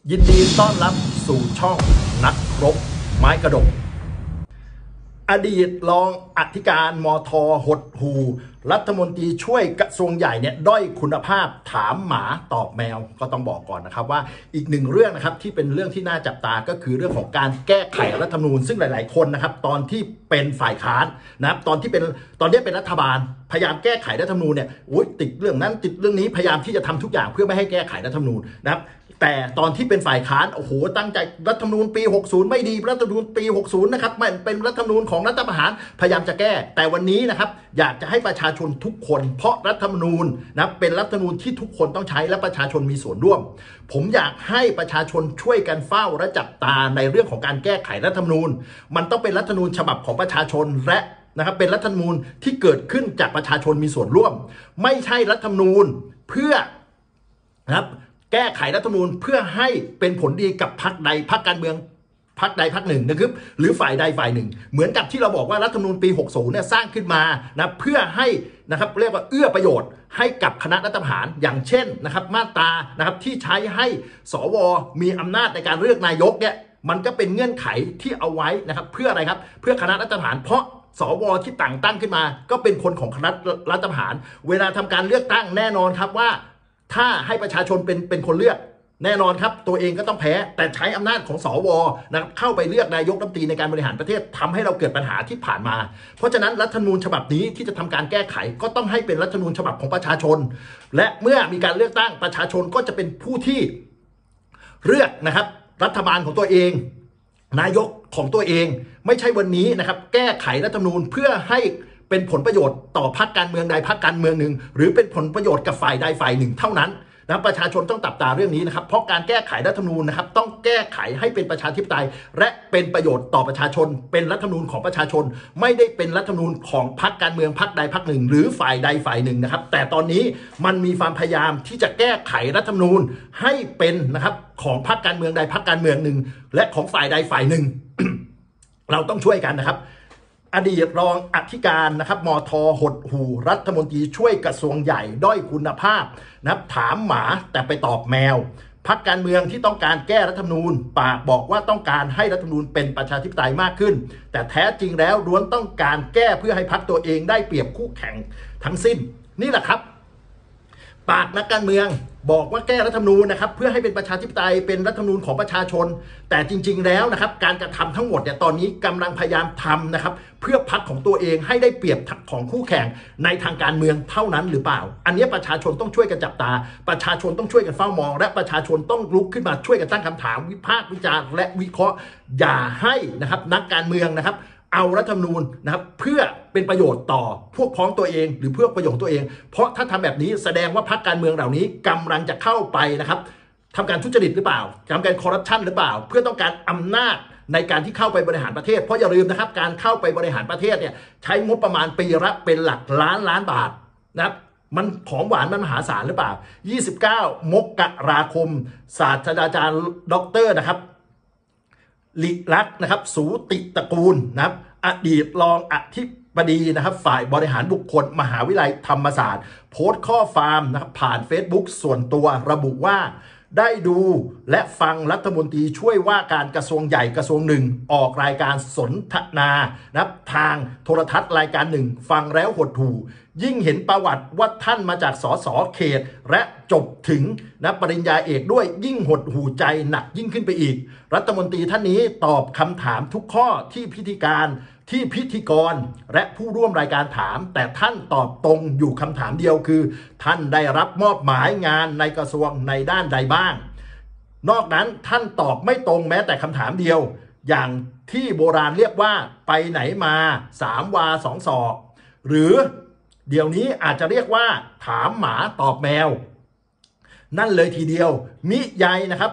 ยินดีต้อนรับสู่ช่องนักรบไม้กระดกอดีตรองอธิการมท.หดหูรัฐมนตรีช่วยกระทรวงใหญ่เนี่ยด้อยคุณภาพถามหมาตอบแมวก็ต้องบอกก่อนนะครับว่าอีกหนึ่งเรื่องนะครับที่เป็นเรื่องที่น่าจับตาก็คือเรื่องของการแก้ไขรัฐธรรมนูญซึ่งหลายๆคนนะครับตอนที่เป็นฝ่ายค้านนะครับตอนนี้เป็นรัฐบาลพยายามแก้ไขรัฐธรรมนูญเนี่ยติดเรื่องนั้นติดเรื่องนี้พยายามที่จะทำทุกอย่างเพื่อไม่ให้แก้ไขรัฐธรรมนูญนะครับแต่ตอนที่เป็นฝ่ายค้านตั้งใจรัฐธรรมนูญปี60ไม่ดีรัฐธรรมนูญปี60นะครับมันเป็นรัฐธรรมนูญของรัฐประหารพยายามจะแก้แต่วันนี้นะครับอยากจะให้ประชาชนทุกคนเพราะรัฐธรรมนูญนะเป็นรัฐธรรมนูญที่ทุกคนต้องใช้และประชาชนมีส่วนร่วมผมอยากให้ประชาชนช่วยกันเฝ้าและจับตาในเรื่องของการแก้ไขรัฐธรรมนูญมันต้องเป็นรัฐธรรมนูญฉบับของประชาชนและนะครับเป็นรัฐธรรมนูญที่เกิดขึ้นจากประชาชนมีส่วนร่วมไม่ใช่รัฐธรรมนูญเพื่อนะครับแก้ไขรัฐธรรมนูญเพื่อให้เป็นผลดีกับพรรคใดพรรคการเมืองพรรคใดพรรคหนึ่งนะครับหรือฝ่ายใดฝ่ายหนึ่งเหมือนกับที่เราบอกว่ารัฐธรรมนูญปี60เนี่ยสร้างขึ้นมานะเพื่อให้นะครับเรียกว่าเอื้อประโยชน์ให้กับคณะรัฐประหารอย่างเช่นนะครับมาตรานะครับที่ใช้ให้สวมีอำนาจในการเลือกนายกเนี่ยมันก็เป็นเงื่อนไขที่เอาไว้นะครับเพื่ออะไรครับเพื่อคณะรัฐประหารเพราะสวที่แต่งตั้งขึ้นมาก็เป็นคนของคณะรัฐประหารเวลาทำการเลือกตั้งแน่นอนครับว่าถ้าให้ประชาชนเป็นคนเลือกแน่นอนครับตัวเองก็ต้องแพ้แต่ใช้อำนาจของสวนะครับเข้าไปเลือกนายกรัฐมนตรีในการบริหารประเทศทำให้เราเกิดปัญหาที่ผ่านมาเพราะฉะนั้นรัฐธรรมนูญฉบับนี้ที่จะทำการแก้ไขก็ต้องให้เป็นรัฐธรรมนูญฉบับของประชาชนและเมื่อมีการเลือกตั้งประชาชนก็จะเป็นผู้ที่เลือกนะครับรัฐบาลของตัวเองนายกของตัวเองไม่ใช่วันนี้นะครับแก้ไขรัฐธรรมนูญเพื่อให้เป็นผลประโยชน์ต่อพรรคการเมืองใดพรรคการเมืองหนึ่งหรือเป็นผลประโยชน์กับฝ่ายใดฝ่ายหนึ่งเท่านั้นนะประชาชนต้องจับตาเรื่องนี้นะครับเพราะการแก้ไขรัฐธรรมนูญนะครับต้องแก้ไขให้เป็นประชาธิปไตยและเป็นประโยชน์ต่อประชาชนเป็นรัฐธรรมนูญของประชาชนไม่ได้เป็นรัฐธรรมนูญของพรรคการเมืองพรรคใดพรรคหนึ่งหรือฝ่ายใดฝ่ายหนึ่งนะครับแต่ตอนนี้มันมีความพยายามที่จะแก้ไขรัฐธรรมนูญให้เป็นนะครับของพรรคการเมืองใดพรรคการเมืองหนึ่งและของฝ่ายใดฝ่ายหนึ่ง เราต้องช่วยกันนะครับอดีตรองอธิการนะครับมท.หดหูรัฐมนตรีช่วยกระทรวงใหญ่ด้อยคุณภาพนะครับถามหมาแต่ไปตอบแมวพรรคการเมืองที่ต้องการแก้รัฐธรรมนูญปากบอกว่าต้องการให้รัฐธรรมนูญเป็นประชาธิปไตยมากขึ้นแต่แท้จริงแล้วล้วนต้องการแก้เพื่อให้พรรคตัวเองได้เปรียบคู่แข่งทั้งสิ้นนี่แหละครับปากนักการเมืองบอกว่าแก้รัฐธรรมนูญนะครับเพื่อให้เป็นประชาธิปไตยเป็นรัฐธรรมนูญของประชาชนแต่จริงๆแล้วนะครับการกระทำทั้งหมดเนี่ยตอนนี้กำลังพยายามทำนะครับเพื่อพรรคของตัวเองให้ได้เปรียบของคู่แข่งในทางการเมืองเท่านั้นหรือเปล่าอันนี้ประชาชนต้องช่วยกันจับตาประชาชนต้องช่วยกันเฝ้ามองและประชาชนต้องลุกขึ้นมาช่วยกันตั้งคำถามวิพากษ์วิจารณ์และวิเคราะห์อย่าให้นะครับนักการเมืองนะครับเอารัฐธรรมนูญนะครับเพื่อเป็นประโยชน์ต่อพวกพ้องตัวเองหรือเพื่อประโยชน์ตัวเองเพราะถ้าทำแบบนี้แสดงว่าพรรคการเมืองเหล่านี้กำลังจะเข้าไปนะครับทำการทุจริตหรือเปล่าทำการคอร์รัปชันหรือเปล่าเพื่อต้องการอำนาจในการที่เข้าไปบริหารประเทศเพราะอย่าลืมนะครับการเข้าไปบริหารประเทศเนี่ยใช้งบประมาณปีละเป็นหลักล้านบาทนะครับมันของหวานมันมหาศาลหรือเปล่า29 มกราคมศาสตราจารย์ดร.นะครับลิลักษณ์นะครับสูติตระกูลนะครับอดีตรองอธิบดีนะครับฝ่ายบริหารบุคคลมหาวิทยาลัยธรรมศาสตร์โพสต์ข้อความนะครับผ่าน Facebook ส่วนตัวระบุว่าได้ดูและฟังรัฐมนตรีช่วยว่าการกระทรวงใหญ่กระทรวงหนึ่งออกรายการสนทนานะครับทางโทรทัศน์รายการหนึ่งฟังแล้วหดหู่ยิ่งเห็นประวัติว่าท่านมาจากสสเขตและจบถึงนะปริญญาเอกด้วยยิ่งหดหู่ใจหนักยิ่งขึ้นไปอีกรัฐมนตรีท่านนี้ตอบคำถามทุกข้อที่พิธีกรและผู้ร่วมรายการถามแต่ท่านตอบตรงอยู่คำถามเดียวคือท่านได้รับมอบหมายงานในกระทรวงในด้านใดบ้างนอกนั้นท่านตอบไม่ตรงแม้แต่คำถามเดียวอย่างที่โบราณเรียกว่าไปไหนมา3 วา 2 ศอกหรือเดี๋ยวนี้อาจจะเรียกว่าถามหมาตอบแมวนั่นเลยทีเดียวมิใยนะครับ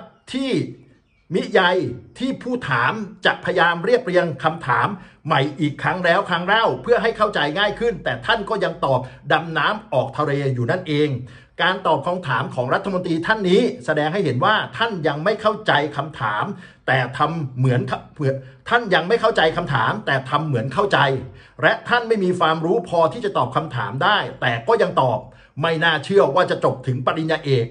ที่ผู้ถามจะพยายามเรียบเรียงคำถามใหม่อีกครั้งแล้วครั้งเล่าเพื่อให้เข้าใจง่ายขึ้นแต่ท่านก็ยังตอบดำน้ำออกทะเลอยู่นั่นเองการตอบคำถามของรัฐมนตรีท่านนี้แสดงให้เห็นว่าท่านยังไม่เข้าใจคำถามแต่ทำเหมือนท่านยังไม่เข้าใจคำถามแต่ทำเหมือนเข้าใจและท่านไม่มีความรู้พอที่จะตอบคำถามได้แต่ก็ยังตอบไม่น่าเชื่อว่าจะจบถึงปริญญาเอก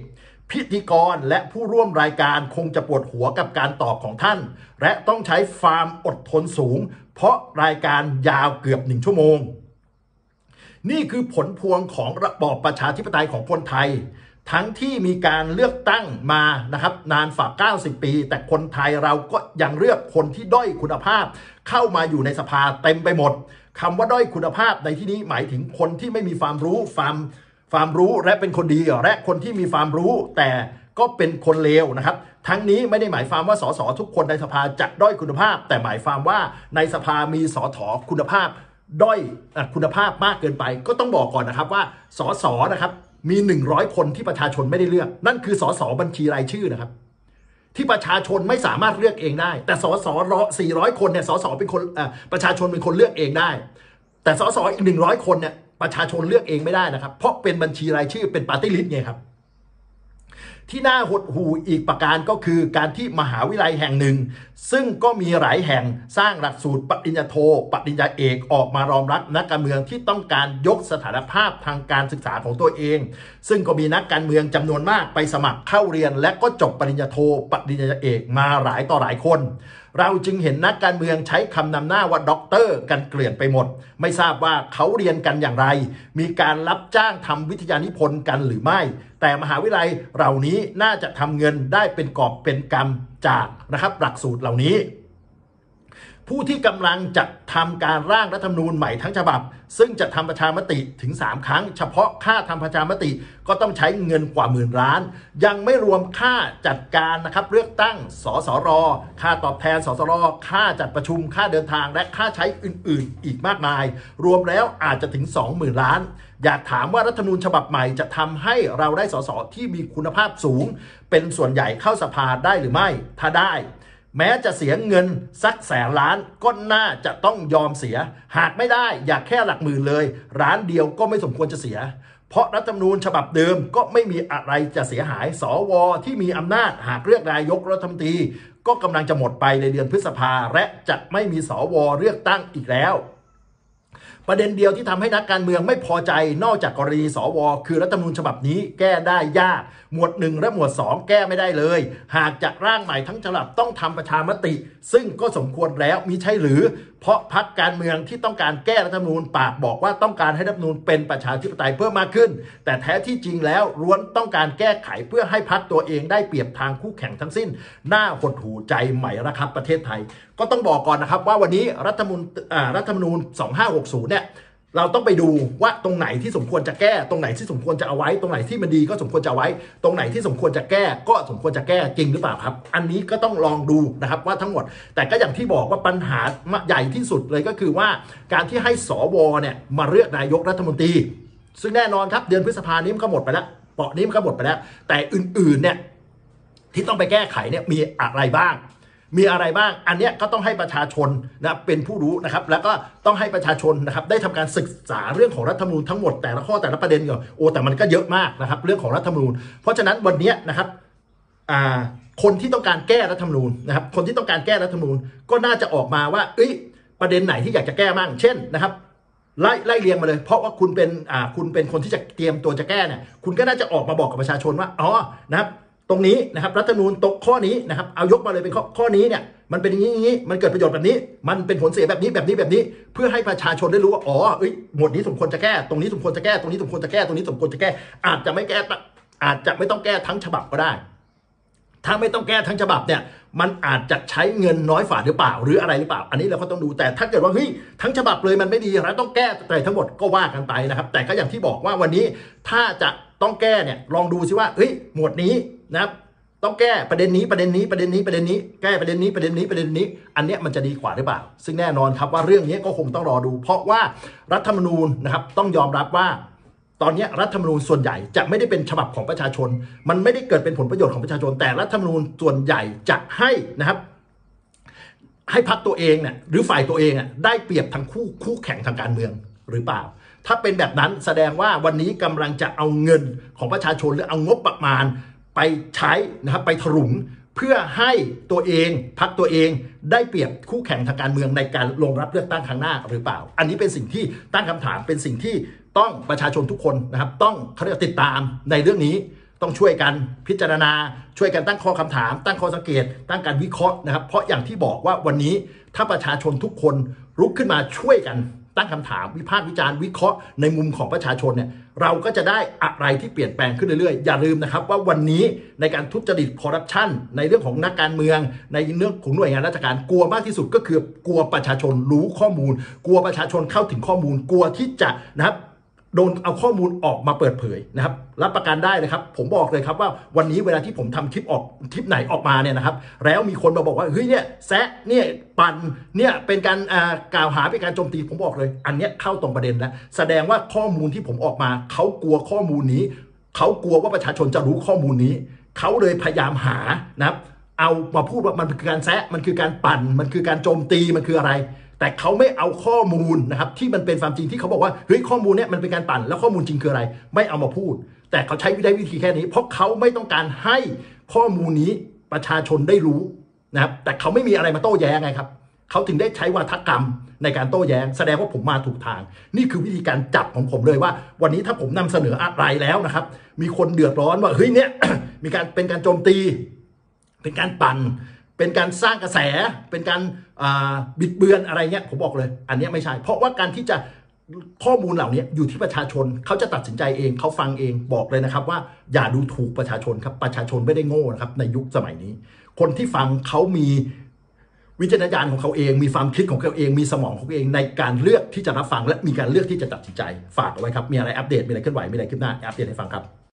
พิธีกรและผู้ร่วมรายการคงจะปวดหัวกับการตอบของท่านและต้องใช้ความอดทนสูงเพราะรายการยาวเกือบ1 ชั่วโมงนี่คือผลพวงของระบอบประชาธิปไตยของคนไทยทั้งที่มีการเลือกตั้งมานะครับนานฝ่า90 ปีแต่คนไทยเราก็ยังเลือกคนที่ด้อยคุณภาพเข้ามาอยู่ในสภาเต็มไปหมดคำว่าด้อยคุณภาพในที่นี้หมายถึงคนที่ไม่มีความรู้และเป็นคนดีและคนที่มีความรู้แต่ก็เป็นคนเลวนะครับทั้งนี้ไม่ได้หมายความว่าสสทุกคนในสภาจะด้อยคุณภาพแต่หมายความว่าในสภามีสสคุณภาพด้อยคุณภาพมากเกินไปก็ต้องบอกก่อนนะครับว่าสสนะครับมี100 คนที่ประชาชนไม่ได้เลือกนั่นคือสสบัญชีรายชื่อนะครับที่ประชาชนไม่สามารถเลือกเองได้แต่สส400 คนเนี่ยสสเป็นคนประชาชนเป็นคนเลือกเองได้แต่สสอีก100 คนเนี่ยประชาชนเลือกเองไม่ได้นะครับเพราะเป็นบัญชีรายชื่อเป็นปาร์ตี้ลิสต์ไงครับที่น่าหดหู่อีกประการก็คือการที่มหาวิทยาลัยแห่งหนึ่งซึ่งก็มีหลายแห่งสร้างหลักสูตรปริญญาโทปริญญาเอกออกมารองรับนักการเมืองที่ต้องการยกสถานภาพทางการศึกษาของตัวเองซึ่งก็มีนักการเมืองจำนวนมากไปสมัครเข้าเรียนและก็จบปริญญาโทปริญญาเอกมาหลายต่อหลายคนเราจึงเห็นนักการเมืองใช้คำนำหน้าว่าด็อกเตอร์กันเกลื่อนไปหมดไม่ทราบว่าเขาเรียนกันอย่างไรมีการรับจ้างทำวิทยานิพนธ์กันหรือไม่แต่มหาวิทยาลัยเหล่านี้น่าจะทำเงินได้เป็นกอบเป็นกำจากนะครับหลักสูตรเหล่านี้ผู้ที่กำลังจะทำการร่างรัฐธรรมนูญใหม่ทั้งฉบับซึ่งจะทำประชามติถึง3 ครั้งเฉพาะค่าทำประชามติก็ต้องใช้เงินกว่า10,000 ล้านยังไม่รวมค่าจัดการนะครับเลือกตั้งสสรค่าตอบแทนสสรค่าจัดประชุมค่าเดินทางและค่าใช้อื่นๆอีกมากมายรวมแล้วอาจจะถึง 20,000 ล้านอยากถามว่ารัฐธรรมนูญฉบับใหม่จะทำให้เราได้สสที่มีคุณภาพสูงเป็นส่วนใหญ่เข้าสภาได้หรือไม่ถ้าได้แม้จะเสียเงินสัก100,000 ล้านก็น่าจะต้องยอมเสียหากไม่ได้อยากแค่หลักหมื่นเลยล้านเดียวก็ไม่สมควรจะเสียเพราะรัฐธรรมนูญฉบับเดิมก็ไม่มีอะไรจะเสียหายสวที่มีอำนาจหากเลือกนายกรัฐมนตรีก็กำลังจะหมดไปในเดือนพฤษภาและจะไม่มีสวเลือกตั้งอีกแล้วประเด็นเดียวที่ทำให้นักการเมืองไม่พอใจนอกจากกรณีสวคือรัฐธรรมนูญฉบับนี้แก้ได้ยากหมวด1และหมวด2แก้ไม่ได้เลยหากจะร่างใหม่ทั้งฉบับต้องทำประชามติซึ่งก็สมควรแล้วมิใช่หรือเพราะพรรคการเมืองที่ต้องการแก้รัฐธรรมนูญปากบอกว่าต้องการให้รัฐธรรมนูญเป็นประชาธิปไตยเพิ่มมากขึ้นแต่แท้ที่จริงแล้วล้วนต้องการแก้ไขเพื่อให้พรรคตัวเองได้เปรียบทางคู่แข่งทั้งสิ้นน่าหดหู่ใจใหม่ละครับประเทศไทยก็ต้องบอกก่อนนะครับว่าวันนี้รัฐธรรมนูญ2560เนี่ยเราต้องไปดูว่าตรงไหนที่สมควรจะแก้ตรงไหนที่สมควรจะเอาไว้ตรงไหนที่มันดีก็สมควรจะเอาไว้ตรงไหนที่สมควรจะแก้ก็สมควรจะแก้จริงหรือเปล่าครับอันนี้ก็ต้องลองดูนะครับว่าทั้งหมดแต่ก็อย่างที่บอกว่าปัญหาใหญ่ที่สุดเลยก็คือว่าการที่ให้สวเนี่ยมาเลือกนายกรัฐมนตรีซึ่งแน่นอนครับเดือนพฤษภาคมนี้มันก็หมดไปแล้วเปาะนี้มันก็หมดไปแล้วแต่อื่นๆเนี่ยที่ต้องไปแก้ไขเนี่ยมีอะไรบ้างอันเนี้ยก็ต้องให้ประชาชนนะเป็นผู้รู้นะครับแล้วก็ต้องให้ประชาชนนะครับได้ทำการศึกษาเรื่องของรัฐธรรมนูญทั้งหมดแต่ละข้อแต่ละประเด็นก่อนแต่มันก็เยอะมากนะครับเรื่องของรัฐธรรมนูญเพราะฉะนั้นวันนี้นะครับคนที่ต้องการแก้รัฐธรรมนูญนะครับคนที่ต้องการแก้รัฐธรรมนูญก็น่าจะออกมาว่าประเด็นไหนที่อยากจะแก้มั่งเช่นนะครับไล่เรียงมาเลยเพราะว่าคุณเป็นคนที่จะเตรียมตัวจะแก้เนี่ยคุณก็น่าจะออกมาบอกกับประชาชนว่านะครับตรงนี้นะครับรัฐธรรมนูญตกข้อนี้นะครับเอายกมาเลยเป็นข้อนี้เนี่ยมันเป็นอย่างนี้มันเกิดประโยชน์แบบนี้มันเป็นผลเสียแบบนี้เพื่อให้ประชาชนได้รู้ว่าหมวดนี้สมควรจะแก้ตรงนี้สมควรจะแก้ตรงนี้สมควรจะแก้ตรงนี้สมควรจะแก้อาจจะไม่ต้องแก้ทั้งฉบับก็ได้ถ้าไม่ต้องแก้ทั้งฉบับเนี่ยมันอาจจะใช้เงินน้อยฝ่าหรือเปล่าหรืออะไรหรือเปล่าอันนี้เราก็ต้องดูแต่ถ้าเกิดว่าทั้งฉบับเลยมันไม่ดีเราต้องแก้แต่ทั้งหมดก็ว่ากันไปนะครับแต่ก็อย่างที่บอกว่าวันนี้ถ้าจะต้องแก้เนี่ยลองดูซิว่าหมวดนี้นะครับต้องแก้ประเด็นนี้แก้ประเด็นนี้อันนี้มันจะดีกว่าหรือเปล่าซึ่งแน่นอนครับว่าเรื่องนี้ก็คงต้องรอดูเพราะว่ารัฐธรรมนูญนะครับต้องยอมรับว่าตอนนี้รัฐธรรมนูญส่วนใหญ่จะไม่ได้เป็นฉบับของประชาชนมันไม่ได้เกิดเป็นผลประโยชน์ของประชาชนแต่รัฐธรรมนูญส่วนใหญ่จะให้นะครับให้พรรคตัวเองเนี่ยหรือฝ่ายตัวเองได้เปรียบทั้งคู่แข่งทางการเมืองหรือเปล่าถ้าเป็นแบบนั้นแสดงว่าวันนี้กำลังจะเอาเงินของประชาชนหรือเอางบประมาณไปใช้นะครับไปถลุงเพื่อให้ตัวเองพรรคตัวเองได้เปรียบคู่แข่งทางการเมืองในการลงรับเลือกตั้งครั้งหน้าหรือเปล่าอันนี้เป็นสิ่งที่ตั้งคำถามเป็นสิ่งที่ต้องประชาชนทุกคนนะครับต้องเขาเรียกติดตามในเรื่องนี้ต้องช่วยกันพิจารณาช่วยกันตั้งข้อคำถามตั้งข้อสังเกตตั้งการวิเคราะห์นะครับเพราะอย่างที่บอกว่าวันนี้ถ้าประชาชนทุกคนลุกขึ้นมาช่วยกันตั้งคำถามวิพากษ์วิจารณ์วิเคราะห์ในมุมของประชาชนเนี่ยเราก็จะได้อะไรที่เปลี่ยนแปลงขึ้นเรื่อยๆอย่าลืมนะครับว่าวันนี้ในการทุจริตคอร์รัปชันในเรื่องของนักการเมืองในเรื่องของหน่วยงานราชการกลัวมากที่สุดก็คือกลัวประชาชนรู้ข้อมูลกลัวประชาชนเข้าถึงข้อมูลกลัวที่จะนะครับโดนเอาข้อมูลออกมาเปิดเผยนะครับรับประกันได้เลยครับผมบอกเลยครับว่าวันนี้เวลาที่ผมทำคลิปไหนออกมาเนี่ยนะครับแล้วมีคนมาบอกว่าเฮ้ยเนี่ยแซะเนี่ยปั่นเนี่ยเป็นการกล่าวหาเป็นการโจมตีผมบอกเลยอันเนี้ยเข้าตรงประเด็นแล้วแสดงว่าข้อมูลที่ผมออกมาเขากลัวข้อมูลนี้เขากลัวว่าประชาชนจะรู้ข้อมูลนี้เขาเลยพยายามหานะครับเอามาพูดว่ามันคือการแซะมันคือการปั่นมันคือการโจมตีมันคืออะไรแต่เขาไม่เอาข้อมูลนะครับที่มันเป็นความจริงที่เขาบอกว่าเฮ้ยข้อมูลเนี้ยมันเป็นการปั่นแล้วข้อมูลจริงคืออะไรไม่เอามาพูดแต่เขาใช้วิธีแค่นี้เพราะเขาไม่ต้องการให้ข้อมูลนี้ประชาชนได้รู้นะครับแต่เขาไม่มีอะไรมาโต้แย้งไงครับเขาถึงได้ใช้วาทกรรมในการโต้แย้งแสดงว่าผมมาถูกทางนี่คือวิธีการจับของผมเลยว่าวันนี้ถ้าผมนำเสนออะไรแล้วนะครับมีคนเดือดร้อนว่าเฮ้ยเนี่ย มีการเป็นการโจมตีเป็นการปั่นเป็นการสร้างกระแสเป็นการบิดเบือนอะไรเงี้ยผมบอกเลยอันนี้ไม่ใช่เพราะว่าการที่จะข้อมูลเหล่านี้อยู่ที่ประชาชนเขาจะตัดสินใจเองเขาฟังเองบอกเลยนะครับว่าอย่าดูถูกประชาชนครับประชาชนไม่ได้โง่นะครับในยุคสมัยนี้คนที่ฟังเขามีวิจารณญาณของเขาเองมีความคิดของเขาเองมีสมองของเขาเองในการเลือกที่จะรับฟังและมีการเลือกที่จะตัดสินใจฝากเอาไว้ครับมีอะไรอัปเดตมีอะไรเคลื่อนไหวมีอะไรขึ้นหน้าอัปเดตให้ฟังครับ